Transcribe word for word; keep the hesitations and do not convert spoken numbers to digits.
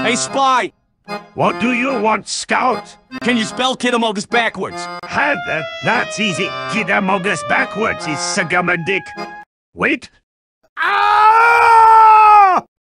Hey, Spy! What do you want, Scout? Can you spell Kid Amogus backwards? Had that. That's easy. Kid Amogus backwards is Sagamadik. Wait. Ah!